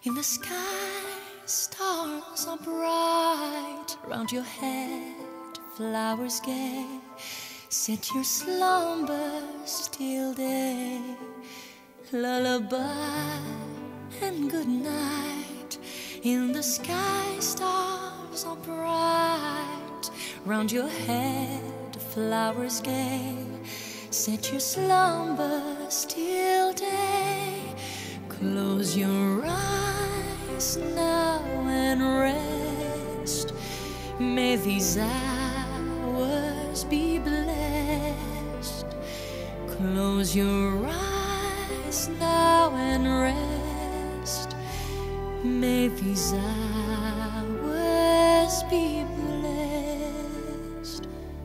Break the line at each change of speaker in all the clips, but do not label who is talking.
In the sky, stars are bright. Round your head, flowers gay. Set your slumbers till day. Lullaby and good night. In the sky, stars are bright. Round your head, flowers gay. Set your slumbers till day. Close your eyes now and rest. May these hours be blessed. Close your eyes now and rest. May these hours be blessed.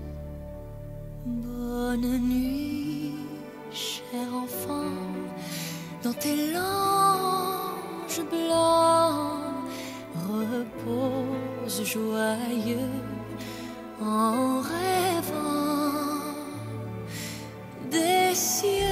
Bonne nuit, cher enfant, dans tes langes blancs, repose joyeux en rêvant des cieux.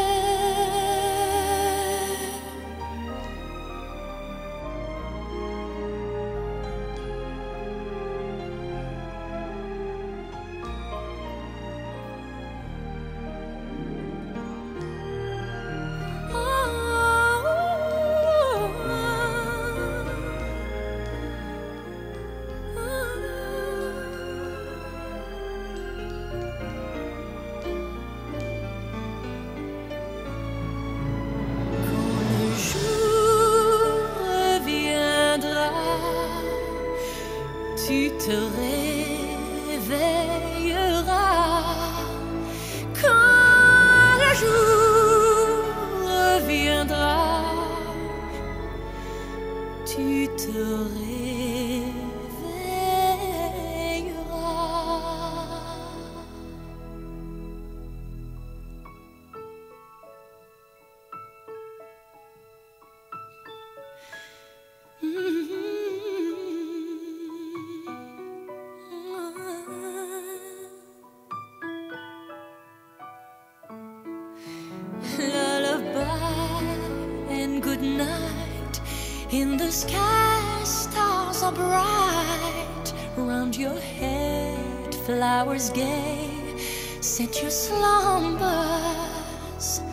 Tu te réveilleras quand le jour reviendra. Tu te réveilleras. Lullaby and good night. In the sky, stars are bright. Round your head, flowers gay. Set your slumbers